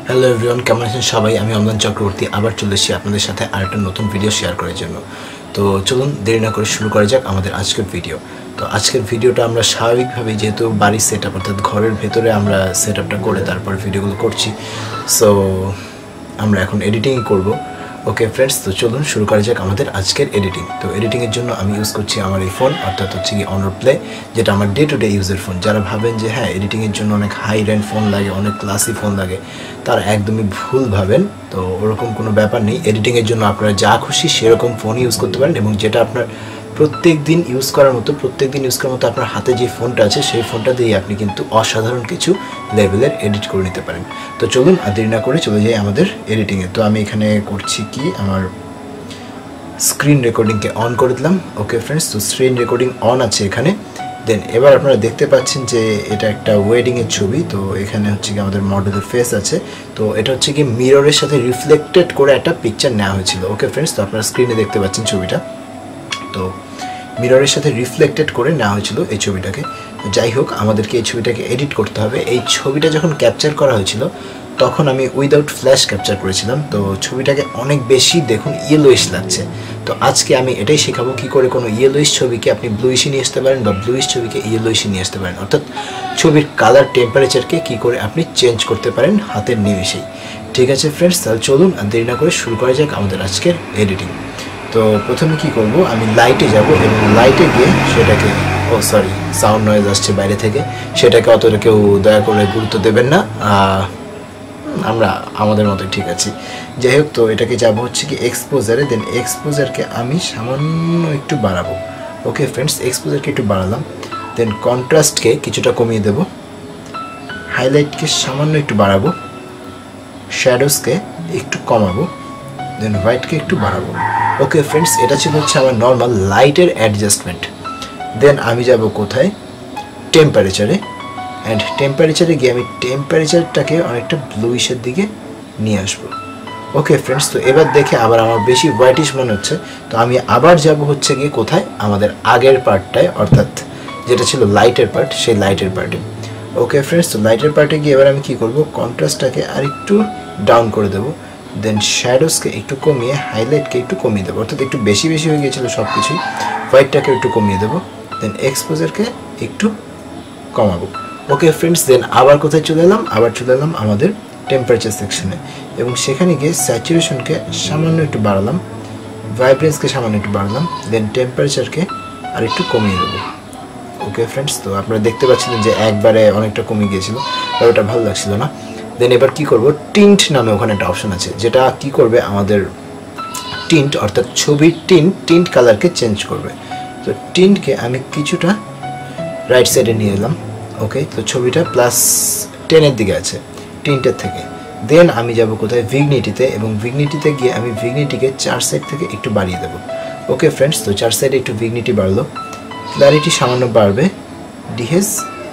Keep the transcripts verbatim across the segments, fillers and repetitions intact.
Hello everyone, কেমন আছেন সবাই? আমি অম্লান চক্রবর্তী আবার চলে এসেছি আপনাদের সাথে আরেকটা নতুন ভিডিও শেয়ার করার জন্য। তো চলুন দেরি না করে শুরু করা যাক আমাদের আজকের ভিডিও। তো আজকের ভিডিওটা আমরা স্বাভাবিকভাবে যেহেতু বাড়ির সেট আপ অর্থাৎ ঘরের ভেতরে আমরা সেট আপটা করে তারপর ভিডিওগুলো করছি, সো আমরা এখন এডিটিং করব। ওকে ফ্রেন্ডস, তো চলুন শুরু করা যাক আমাদের আজকের এডিটিং। তো এডিটিংয়ের জন্য আমি ইউজ করছি আমার এই ফোন, অর্থাৎ হচ্ছে কি অনার প্লে, যেটা আমার ডে টু ডে ইউজের ফোন। যারা ভাবেন যে হ্যাঁ এডিটিংয়ের জন্য অনেক হাই র্যান্ড ফোন লাগে, অনেক ক্লাসি ফোন লাগে, তারা একদমই ভুল ভাবেন। তো ওরকম কোনো ব্যাপার নেই। এডিটিংয়ের জন্য আপনারা যা খুশি সেরকম ফোন ইউজ করতে পারেন, এবং যেটা আপনার প্রত্যেক দিন ইউজ করার মতো প্রত্যেক দিন ইউজ করার মতো আপনার হাতে যে ফোনটা আছে সেই ফোনটা দিয়ে আপনি কিন্তু অসাধারণ কিছু লেভেলের এডিট করে নিতে পারেন। তো চলুন আর দেরি না করে চলে যাই আমাদের এডিটিংয়ে। তো আমি এখানে করছি কি, আমার স্ক্রিন রেকর্ডিংকে অন করে দিলাম। ওকে ফ্রেন্ডস, তো স্ক্রিন রেকর্ডিং অন আছে এখানে। দেন এবার আপনারা দেখতে পাচ্ছেন যে এটা একটা ওয়েডিংয়ের ছবি। তো এখানে হচ্ছে কি আমাদের মডেলের ফেস আছে। তো এটা হচ্ছে কি মিররের সাথে রিফ্লেক্টেড করে একটা পিকচার নেওয়া হয়েছিল। ওকে ফ্রেন্ডস, তো আপনারা স্ক্রিনে দেখতে পাচ্ছেন ছবিটা। তো মিররের সাথে রিফ্লেক্টেড করে নেওয়া হয়েছিল এই ছবিটাকে। যাই হোক, আমাদেরকে এই ছবিটাকে এডিট করতে হবে। এই ছবিটা যখন ক্যাপচার করা হয়েছিল তখন আমি উইদাউট ফ্ল্যাশ ক্যাপচার করেছিলাম। তো ছবিটাকে অনেক বেশি দেখুন ইয়েলোইশ লাগছে। তো আজকে আমি এটাই শেখাবো কী করে কোনো ইয়েলোইশ ছবিকে আপনি ব্লুইশে নিয়ে আসতে পারেন বা ব্লুইশ ছবিকে ইয়েলোইশে নিয়ে আসতে পারেন, অর্থাৎ ছবির কালার টেম্পারেচারকে কী করে আপনি চেঞ্জ করতে পারেন হাতের নিমেষেই। ঠিক আছে ফ্রেন্ডস, তাহলে চলুন আর দেরি না করে শুরু করা যাক আমাদের আজকের এডিটিং। তো প্রথমে কি করব, আমি লাইটে যাব এবং লাইটে গিয়ে সেটাকে, ও সরি সাউন্ড নয়েজ আসছে বাইরে থেকে, সেটাকে অতটা কেউ দয়া করে গুরুত্ব দেবেন না, আমরা আমাদের মতোই ঠিক আছি। যাই হোক, তো এটাকে যাব হচ্ছে কি এক্সপোজারে। দেন এক্সপোজারকে আমি সামান্য একটু বাড়াবো। ওকে ফ্রেন্ডস, এক্সপোজারকে একটু বাড়ালাম। দেন কন্ট্রাস্টকে কিছুটা কমিয়ে দেব, হাইলাইটকে সামান্য একটু বাড়াবো, শ্যাডোসকে একটু কমাবো, দেন হোয়াইটকে একটু বাড়াবো। ওকে ফ্রেন্ডস, এটা ছিল হচ্ছে আমার নর্মাল লাইটের অ্যাডজাস্টমেন্ট। দেন আমি যাব কোথায়, টেম্পারেচারে। অ্যান্ড টেম্পারেচারে গিয়ে আমি টেম্পারেচারটাকে অনেকটা ব্লুইশের দিকে নিয়ে আসবো। ওকে ফ্রেন্ডস, তো এবার দেখে আবার আমার বেশি হোয়াইটিশ মনে হচ্ছে। তো আমি আবার যাব হচ্ছে গিয়ে কোথায়, আমাদের আগের পার্টটায়, অর্থাৎ যেটা ছিল লাইটের পার্ট, সেই লাইটের পার্টে। ওকে ফ্রেন্ডস, তো লাইটের পার্টে গিয়ে এবার আমি কী করবো, কন্ট্রাস্টটাকে আর একটু ডাউন করে দেবো। দেন শ্যাডোসকে একটু কমিয়ে হাইলাইটকে একটু কমিয়ে দেবো, অর্থাৎ একটু বেশি বেশি হয়ে গিয়েছিলো সব কিছুই। হোয়াইটটাকে একটু কমিয়ে দেবো, দেন এক্সপোজারকে একটু কমাবো। ওকে ফ্রেন্ডস, দেন আবার কোথায় চলে এলাম, আবার চলে এলাম আমাদের টেম্পারেচার সেকশনে, এবং সেখানে গিয়ে স্যাচুরেশনকে সামান্য একটু বাড়ালাম, ভাইব্রেন্সকে সামান্য একটু বাড়ালাম, দেন টেম্পারেচারকে আর একটু কমিয়ে দেবো। ওকে ফ্রেন্ডস, তো আপনারা দেখতে পাচ্ছিলেন যে একবারে অনেকটা কমে গিয়েছিলো, আর ওটা ভালো লাগছিল না। দেন এবার কি করব, টিন্ট নামে ওখানে একটা অপশন আছে, যেটা কি করবে আমাদের টিন্ট, অর্থাৎ ছবির টিন্ট টিন্ট কালারকে চেঞ্জ করবে। তো টিন্টকে আমি কিছুটা রাইট সাইডে নিয়ে এলাম। ওকে, তো ছবিটা প্লাস টেনের দিকে আছে টিন্টের থেকে। দেন আমি যাব কোথায়, ভিগনিটিতে, এবং ভিগনিটিতে গিয়ে আমি ভিগনিটিকে চার সাইড থেকে একটু বাড়িয়ে দেবো। ওকে ফ্রেন্ডস, তো চার সাইডে একটু ভিগনিটি বাড়লো, ক্ল্যারিটি সামান্য বাড়বে, ডিহেজ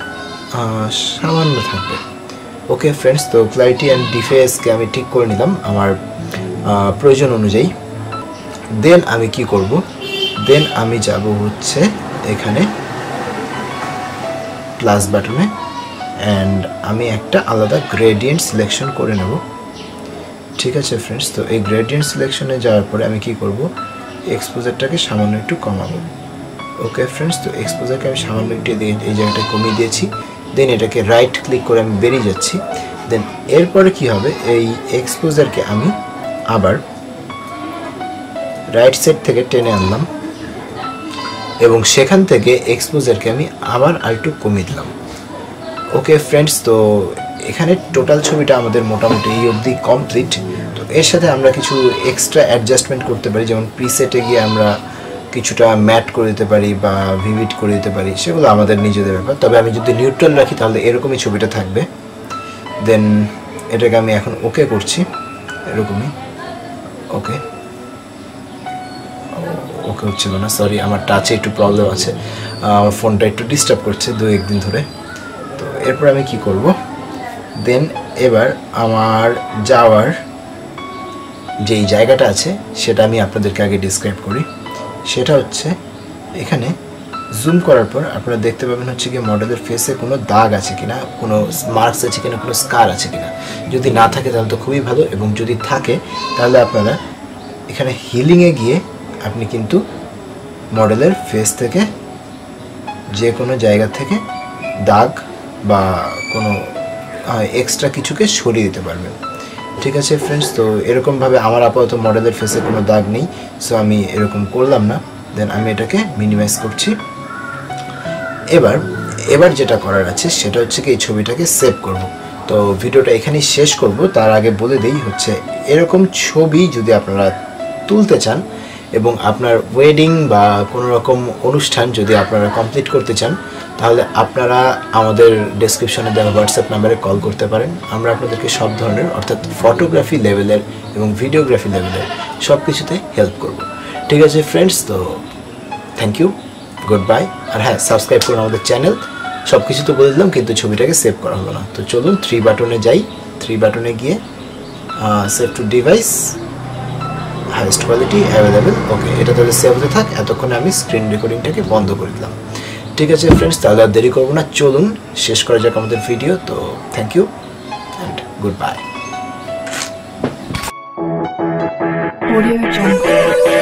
সামান্য থাকবে। ওকে ফ্রেন্ডস, তো ক্ল্যারিটি অ্যান্ড ডিফেসকে আমি ঠিক করে নিলাম আমার প্রয়োজন অনুযায়ী। দেন আমি কি করব, দেন আমি যাব হচ্ছে এখানে প্লাস বাটনে, অ্যান্ড আমি একটা আলাদা গ্রেডিয়েন্ট সিলেকশন করে নেব। ঠিক আছে ফ্রেন্ডস, তো এই গ্রেডিয়েন্ট সিলেকশনে যাওয়ার পরে আমি কি করব, এক্সপোজারটাকে সামান্য একটু কমাবো। ওকে ফ্রেন্ডস, তো এক্সপোজারকে আমি সামান্য একটু এই জায়গাটা কমিয়ে দিয়েছি। দেন এটাকে রাইট ক্লিক করে আমি বেরিয়ে যাচ্ছি। দেন এরপরে কি হবে, এই এক্সপোজারকে আমি আবার রাইট সাইড থেকে টেনে আনলাম, এবং সেখান থেকে এক্সপোজারকে আমি আবার আর একটু কমিয়ে দিলাম। ওকে ফ্রেন্ডস, তো এখানে টোটাল ছবিটা আমাদের মোটামুটি এই অবধি কমপ্লিট। তো এর সাথে আমরা কিছু এক্সট্রা অ্যাডজাস্টমেন্ট করতে পারি, যেমন প্রিসেটে গিয়ে আমরা কিছুটা ম্যাট করে দিতে পারি বা ভিভিড করে দিতে পারি, সেগুলো আমাদের নিজেদের ব্যাপার। তবে আমি যদি নিউট্রাল রাখি তাহলে এরকমই ছবিটা থাকবে। দেন এটাকে আমি এখন ওকে করছি, এরকমই। ওকে ওকে হচ্ছিল না, সরি, আমার টাচে একটু প্রবলেম আছে, আমার ফোনটা একটু ডিস্টার্ব করছে দু একদিন ধরে। তো এরপর আমি কি করব, দেন এবার আমার যাওয়ার যেই জায়গাটা আছে সেটা আমি আপনাদেরকে আগে ডিসক্রাইব করি। সেটা হচ্ছে এখানে জুম করার পর আপনারা দেখতে পাবেন হচ্ছে কি মডেলের ফেসে কোনো দাগ আছে কিনা, কোনো মার্কস আছে কিনা, কোনো স্কার আছে কিনা। যদি না থাকে তাহলে তো খুবই ভালো, এবং যদি থাকে তাহলে আপনারা এখানে হিলিংয়ে গিয়ে আপনি কিন্তু মডেলের ফেস থেকে যে কোনো জায়গা থেকে দাগ বা কোনো এক্সট্রা কিছুকে সরিয়ে দিতে পারবেন। ঠিক আছে ফ্রেন্ডস, তো এরকমভাবে আমার আপাতত মডেলের ফেসে কোনো দাগ নেই, সো আমি এরকম করলাম না। দেন আমি এটাকে মিনিমাইজ করছি। এবার এবার যেটা করার আছে সেটা হচ্ছে কি এই ছবিটাকে সেভ করব। তো ভিডিওটা এখানেই শেষ করব। তার আগে বলে দেই হচ্ছে এরকম ছবি যদি আপনারা তুলতে চান এবং আপনার ওয়েডিং বা কোনো রকম অনুষ্ঠান যদি আপনারা কমপ্লিট করতে চান, তাহলে আপনারা আমাদের ডেসক্রিপশনে দেওয়া হোয়াটসঅ্যাপ নাম্বারে কল করতে পারেন। আমরা আপনাদেরকে সব ধরনের অর্থাৎ ফটোগ্রাফি লেভেলের এবং ভিডিওগ্রাফি লেভেলের সব কিছুতে হেল্প করব। ঠিক আছে ফ্রেন্ডস, তো থ্যাংক ইউ, গুড বাই। আর হ্যাঁ, সাবস্ক্রাইব করুন আমাদের চ্যানেল। সব কিছু তো বলে দিলাম, কিন্তু ছবিটাকে সেভ করা হলো না। তো চলুন থ্রি বাটনে যাই। থ্রি বাটনে গিয়ে save to device, highest quality available, okay, এটা তাহলে সেভ হতে থাক। এতক্ষণে আমি স্ক্রিন রেকর্ডিংটাকে বন্ধ করে দিলাম। ঠিক আছে ফ্রেন্ডস, তাহলে আর দেরি করবো না, চলুন শেষ করা যাক আমাদের ভিডিও। তো thank you and good by.